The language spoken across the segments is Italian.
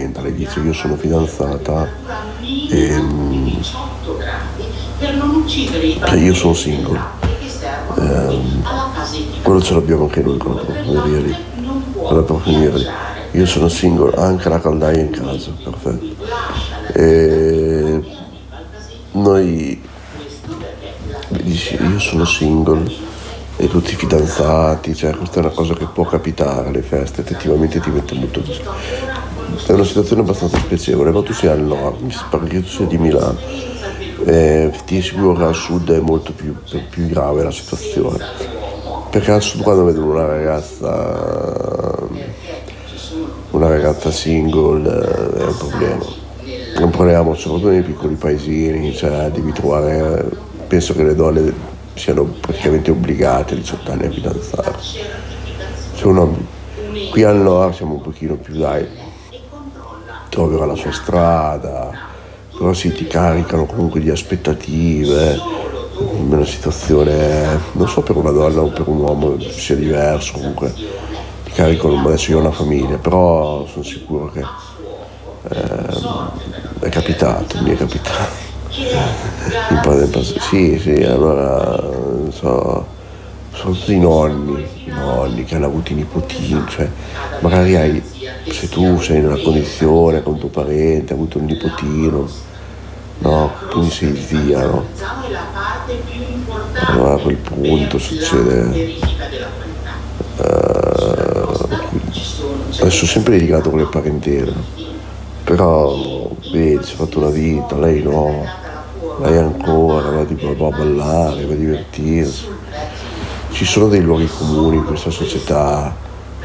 apertamente, lei dice io sono fidanzata e io sono single. Quello ce l'abbiamo anche noi con la profumeria lì. Con la profumeria lì. Io sono single, anche la caldaia in casa, perfetto. E noi dici io sono single e tutti fidanzati, cioè questa è una cosa che può capitare alle feste, effettivamente ti mette molto è una situazione abbastanza spiacevole, ma tu sei al nord, mi pare che tu sia di Milano, ti assicuro che al sud è molto più grave la situazione, perché al sud quando vedono una ragazza single è un problema soprattutto nei piccoli paesini, cioè devi trovare, penso che le donne siano praticamente obbligate a 18 anni a fidanzarsi, cioè qui al nord siamo un pochino più dai, troverà la sua strada, però sì, ti caricano comunque di aspettative, una situazione, non so per una donna o per un uomo sia diverso, comunque ti caricano, adesso io ho una famiglia, però sono sicuro che mi è capitato. Sì, allora sono tutti i nonni che hanno avuto i nipotini, cioè magari se tu sei in una condizione con tuo parente, hai avuto un nipotino, no, quindi sei zia, no? Allora a quel punto succede, adesso sempre litigato con le parentele, però vedi, si è fatto una vita, lei no, lei ancora, va a ballare, va a divertirsi, ci sono dei luoghi comuni in questa società.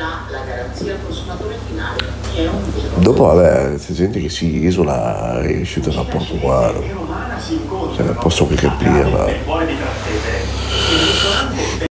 Dopo vabbè, c'è gente che si isola e riesce il rapporto umano, cioè, posso che capire, ma